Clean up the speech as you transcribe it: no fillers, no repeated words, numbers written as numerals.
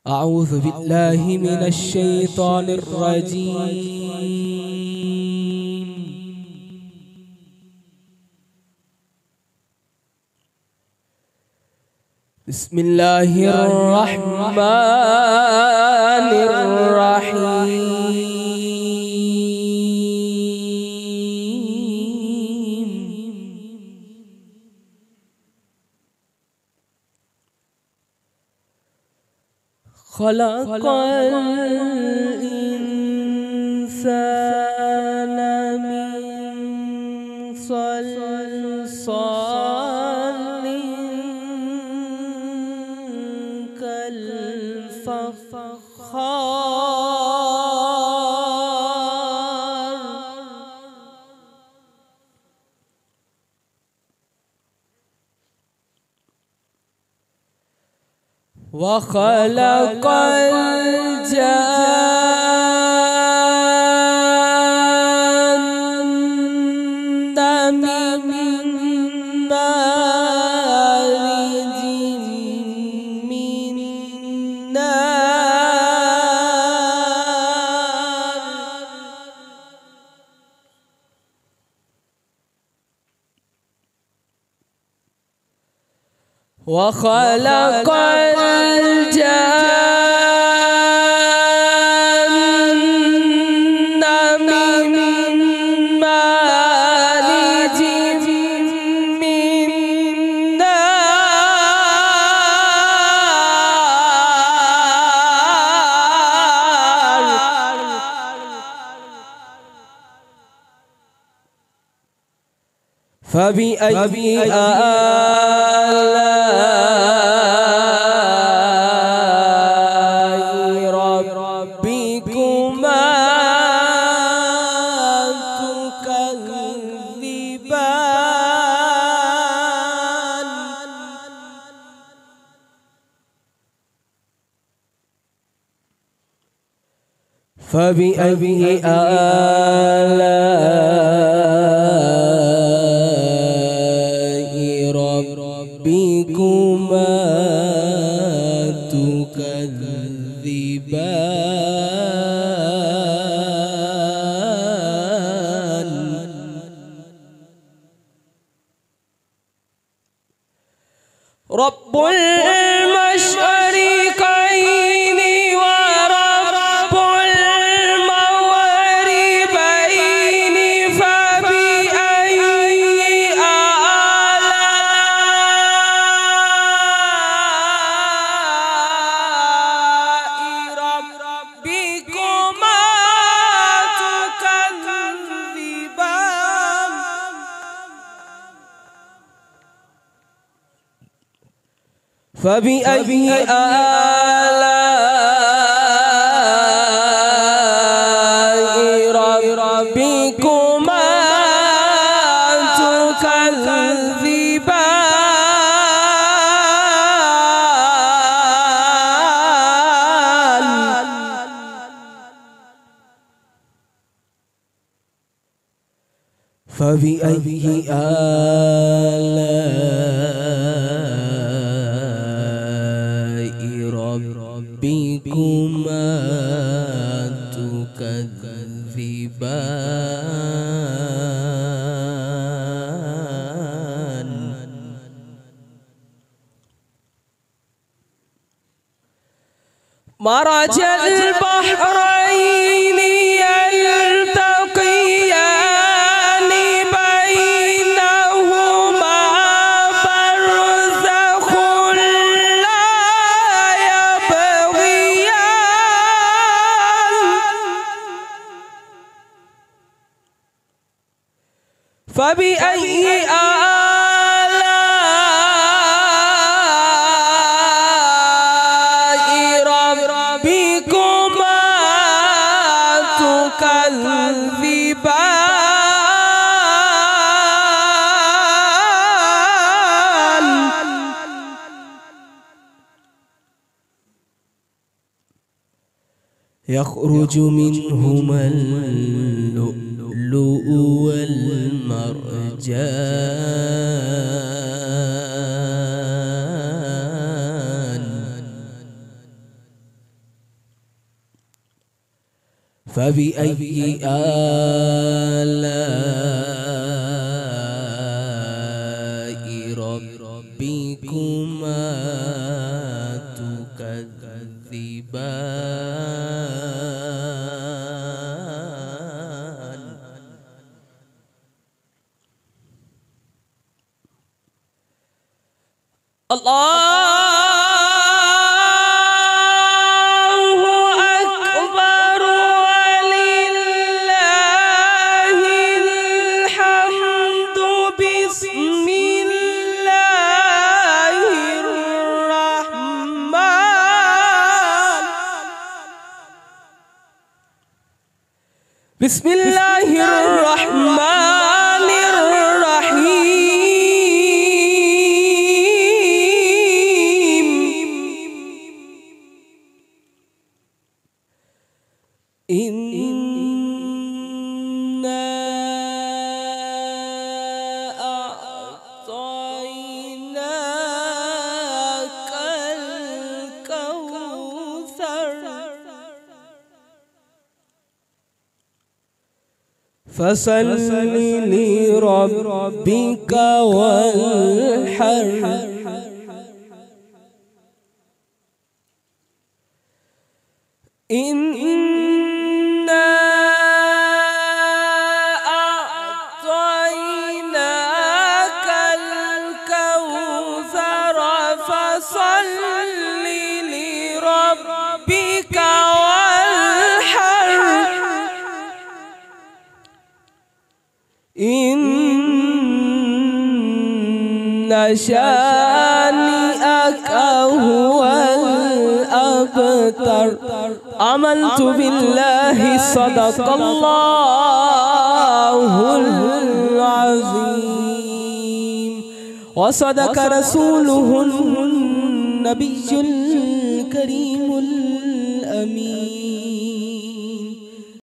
أعوذ بالله من الشيطان الرجيم. بسم الله الرحمن الرحيم. خلق الإنسان من صلصال كالفخار وخلق الجان من مارج من نار وخلق الجان من مارج من نار فبأي آلاء ربكما تكذبان فبأي آلاء ربكما تكذبان رب المشرقين ورب المغربين فبأي آلاء ربكما تكذبان فبأي آلاء ربكما تكذبان فبأي آلاء ربكما تكذبان مرج البحرين يلتقيان بينهما برزخ لا يبغيان فبأي آلاء ربكما تكذبان يخرج منهما اللؤلؤ والمرجان فبأي آلاء ربكما تكذبان الله أكبر ولله الحمد بسم الله الرحمن بسم الله الرحمن الرحيم إنا أعطيناك الكوثر فصل لربك وانحر إنا أعطيناك الكوثر فصل لربك وانحر إن شانئك هو الأبتر آمنت بالله صدق الله العظيم وصدق رسوله النبي الكريم الأمين.